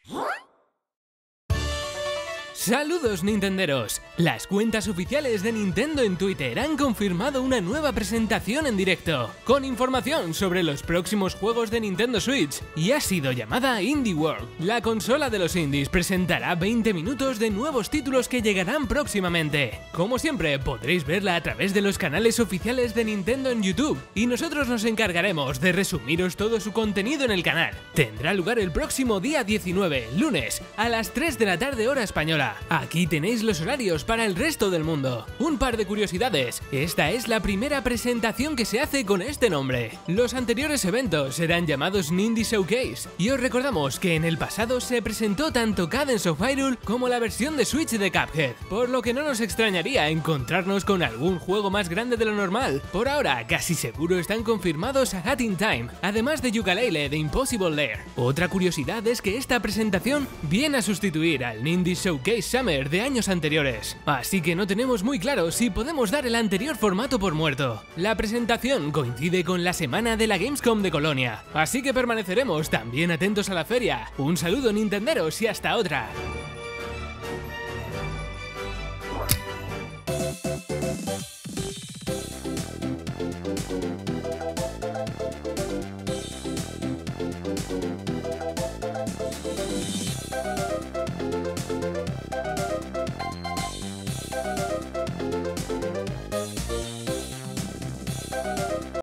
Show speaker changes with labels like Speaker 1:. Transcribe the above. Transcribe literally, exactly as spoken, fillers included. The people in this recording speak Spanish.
Speaker 1: Saludos Nintenderos. Las cuentas oficiales de Nintendo en Twitter han confirmado una nueva presentación en directo, con información sobre los próximos juegos de Nintendo Switch, y ha sido llamada Indie World. La consola de los indies presentará veinte minutos de nuevos títulos que llegarán próximamente. Como siempre, podréis verla a través de los canales oficiales de Nintendo en YouTube, y nosotros nos encargaremos de resumiros todo su contenido en el canal. Tendrá lugar el próximo día diecinueve, lunes, a las tres de la tarde hora española. Aquí tenéis los horarios para el resto del mundo. Un par de curiosidades: esta es la primera presentación que se hace con este nombre. Los anteriores eventos serán llamados Nindie Showcase, y os recordamos que en el pasado se presentó tanto Cadence of Hyrule como la versión de Switch de Cuphead, por lo que no nos extrañaría encontrarnos con algún juego más grande de lo normal. Por ahora, casi seguro están confirmados a Hat in Time, además de Yooka-Laylee de Impossible Lair. Otra curiosidad es que esta presentación viene a sustituir al Nindie Showcase Summer de años anteriores, así que no tenemos muy claro si podemos dar el anterior formato por muerto. La presentación coincide con la semana de la Gamescom de Colonia, así que permaneceremos también atentos a la feria. Un saludo Nintenderos y hasta otra.